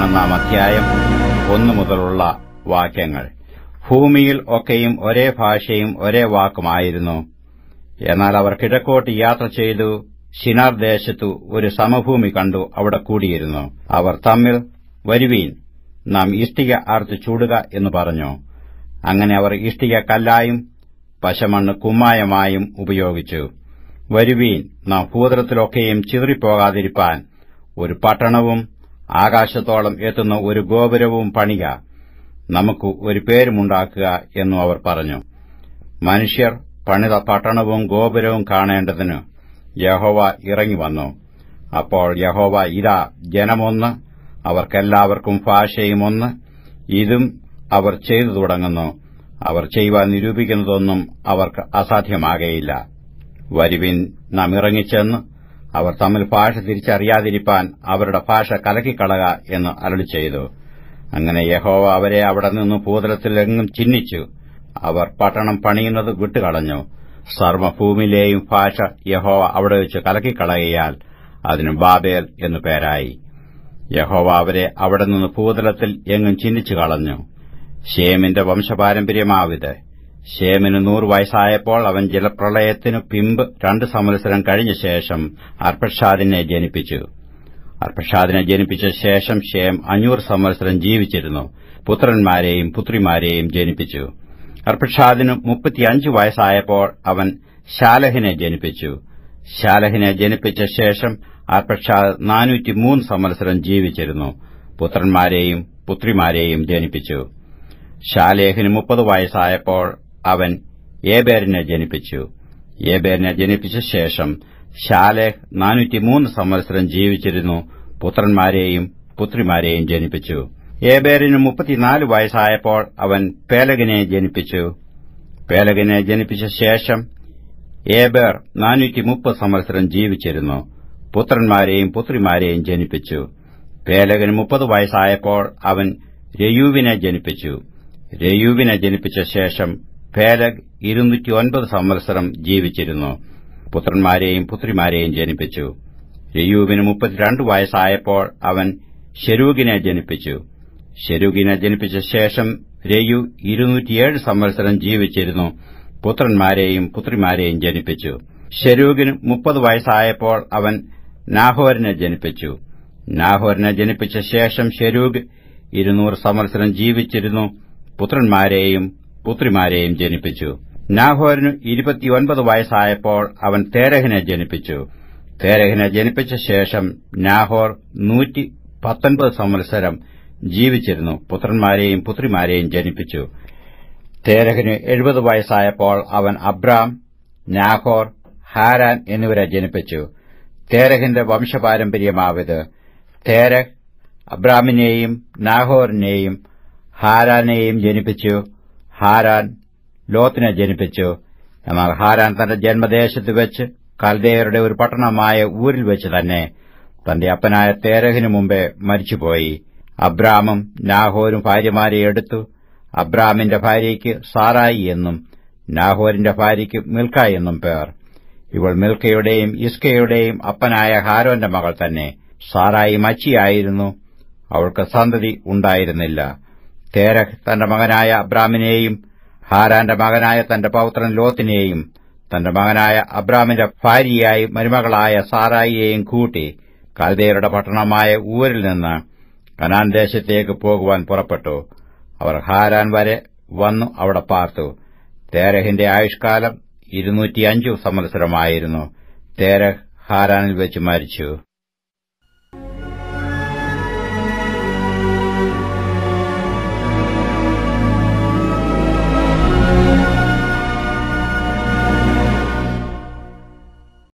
11 1 മുതലുള്ള വാക്യങ്ങൾ. ഭൂമിയിൽ ഒക്കെയും ഒരേ ഭാഷയും ഒരേ വാക്കുമായിരുന്നു. എന്നാൽ അവർ കിഴക്കോട്ട് യാത്ര ചെയ്തു ശിനാർ ദേശത്തു ഒരു സമഭൂമി കണ്ടു അവിടെ കൂടിയിരുന്നു. അവർ തമ്മിൽ, വരുവീൻ, നാം ഇഷ്ടിക അറുത്ത് ചൂടുക എന്ന് പറഞ്ഞു. അങ്ങനെ അവർ ഇഷ്ടിക കല്ലായും പശമണ്ണ് കുമ്മായമായും ഉപയോഗിച്ചു. വരുവീൻ, നാം ഭൂതലത്തിലൊക്കെയും ചിതറിപ്പോകാതിരിപ്പാൻ ഒരു പട്ടണവും ആകാശത്തോളം എത്തുന്ന ഒരു ഗോപുരവും പണിക, നമുക്ക് ഒരു പേരുമുണ്ടാക്കുക എന്നു അവർ പറഞ്ഞു. മനുഷ്യർ പണിത പട്ടണവും ഗോപുരവും കാണേണ്ടതിന് യഹോവ ഇറങ്ങിവന്നു. അപ്പോൾ യഹോവ, ഇതാ ജനമൊന്ന്, അവർക്കെല്ലാവർക്കും ഭാഷയും ഒന്ന്, ഇതും അവർ ചെയ്തു തുടങ്ങുന്നു. അവർ ചെയ്യുവാൻ നിരൂപിക്കുന്നതൊന്നും അവർക്ക് അസാധ്യമാകയില്ല. വരുവിൻ, നാം ഇറങ്ങിച്ചെന്ന് അവർ തമ്മിൽ ഭാഷ തിരിച്ചറിയാതിരിപ്പാൻ അവരുടെ ഭാഷ കലക്കിക്കളക എന്ന് അരുളിച്ചെയ്തു. അങ്ങനെ യഹോവ അവരെ അവിടെ നിന്ന് ഭൂതലത്തിലെങ്ങും ചിഹ്നിച്ചു. അവർ പട്ടണം പണിയുന്നത് വിട്ടുകളഞ്ഞു. സർവ്വഭൂമിയിലെയും ഭാഷ യഹോവ അവിടെ വെച്ച് കലക്കിക്കളകയാൽ അതിന് ബാബേൽ എന്നു പേരായി. യഹോവ അവരെ അവിടെ നിന്ന് ഭൂതലത്തിൽ എങ്ങും ചിഹ്നിച്ചു കളഞ്ഞു. ശേമിന്റെ വംശപാരമ്പര്യമാവിത്. ശേമിന് 100 വയസ്സായപ്പോൾ അവൻ ജലപ്രളയത്തിനു പിമ്പ് 2 സംവത്സരം കഴിഞ്ഞ ശേഷം അർപ്പക്ഷാദിനെ ജനിപ്പിച്ചു. അർപ്പക്ഷാദിനെ ജനിപ്പിച്ച ശേഷം ശേം 500 സംവത്സരം ജീവിച്ചിരുന്നു. പുത്രന്മാരെയും പുത്രിമാരെയും ജനിപ്പിച്ചു. അർപ്പക്ഷാദിന് 35 വയസ്സായപ്പോൾ അവൻ ശാലഹിനെ ജനിപ്പിച്ചു. ശാലഹിനെ ജനിപ്പിച്ച ശേഷം അർപ്പക്ഷാദ് 403 സംവത്സരം ജീവിച്ചിരുന്നു. പുത്രന്മാരെയും പുത്രിമാരെയും ജനിപ്പിച്ചു. ശാലേഹിന് 30 വയസ്സായപ്പോൾ അവൻ ഏബേരിനെ ജനിപ്പിച്ചു. ഏബേരിനെ ജനിപ്പിച്ച ശേഷം ശാലേഹ് 403 സംവത്സരം ജീവിച്ചിരുന്നു. പുത്രന്മാരെയും പുത്രിമാരെയും ജനിപ്പിച്ചു. ഏബേരിന് 34 വയസ്സായപ്പോൾ അവൻ പേലഗിനെ ജനിപ്പിച്ചു. പേലഗിനെ ജനിപ്പിച്ച ശേഷം ഏബേർ 430 സംവത്സരം ജീവിച്ചിരുന്നു. പുത്രന്മാരെയും പുത്രിമാരെയും ജനിപ്പിച്ചു. പേലഗിന് 30 വയസ്സായപ്പോൾ അവൻ രയൂവിനെ ജനിപ്പിച്ചു. രയൂവിനെ ജനിപ്പിച്ച ശേഷം പേലഗ് 209 സംവത്സരം ജീവിച്ചിരുന്നു. പുത്രന്മാരെയും പുത്രിമാരെയും ജനിപ്പിച്ചു. രയൂവിന് 32 വയസ്സായപ്പോൾ അവൻ ശെരൂഗിനെ ജനിപ്പിച്ചു. ശെരൂഗിനെ ജനിപ്പിച്ച ശേഷം രയു 207 സംവത്സരം ജീവിച്ചിരുന്നു. പുത്രന്മാരെയും പുത്രിമാരെയും ജനിപ്പിച്ചു. ശെരൂഗിന് 30 വയസ്സായപ്പോൾ അവൻ നാഹോരിനെ ജനിപ്പിച്ചു. നാഹോരിനെ ജനിപ്പിച്ച ശേഷം ശെരൂഗ് 200 സംവത്സരം ജീവിച്ചിരുന്നു. പുത്രന്മാരെയും പുത്രിമാരെയും ജനിപ്പിച്ചു. നാഹോരിന് 29 വയസ്സായപ്പോൾ അവൻ തേരഹിനെ ജനിപ്പിച്ചു. തേരഹിനെ ജനിപ്പിച്ച ശേഷം നാഹോർ 119 സംവത്സരം ജീവിച്ചിരുന്നു. പുത്രന്മാരെയും പുത്രിമാരെയും ജനിപ്പിച്ചു. തേരഹിന് 70 വയസ്സായപ്പോൾ അവൻ അബ്രാം, നാഹോർ, ഹാരാൻ എന്നിവരെ ജനിപ്പിച്ചു. തേരഹിന്റെ വംശപാരമ്പര്യമാവിത്. തേരഹ് അബ്രാമിനെയും നാഹോറിനെയും ഹാരാനെയും ജനിപ്പിച്ചു. ഹാരാൻ ലോത്തിനെ ജനിപ്പിച്ചു. എന്നാൽ ഹാരാൻ തന്റെ ജന്മദേശത്ത് വെച്ച് കൽദയരുടെ ഒരു പട്ടണമായ ഊരിൽ വെച്ച് തന്നെ തന്റെ അപ്പനായ തേരഹിനു മുമ്പേ മരിച്ചുപോയി. അബ്രാമും നാഹോരും ഭാര്യമാരെ എടുത്തു. അബ്രാമിന്റെ ഭാര്യയ്ക്ക് സാറായി എന്നും നാഹോരിന്റെ ഭാര്യയ്ക്ക് മിൽക്ക എന്നും പേർ. ഇവൾ മിൽക്കയുടെയും ഇസ്കയുടെയും അപ്പനായ ഹാരോന്റെ മകൾ തന്നെ. സാറായി മച്ചിയായിരുന്നു. അവൾക്ക് സന്തതി ഉണ്ടായിരുന്നില്ല. തേരഹ് തന്റെ മകനായ അബ്രാമിനെയും ഹാരാന്റെ മകനായ തന്റെ പൌത്രൻ ലോത്തിനെയും തന്റെ മകനായ അബ്രാമിന്റെ ഭാര്യയായി മരുമകളായ സാറായിയെയും കൂട്ടി കൽദയരുടെ പട്ടണമായ ഊരിൽ നിന്ന് കനാൻ ദേശത്തേക്ക് പോകുവാൻ പുറപ്പെട്ടു. അവർ ഹാരാൻ വരെ വന്നു അവിടെ പാർത്തു. തേരഹിന്റെ ആയുഷ്കാലം 205 സംവത്സരമായിരുന്നു. തേരഹ് ഹാരാനിൽ വെച്ച് മരിച്ചു.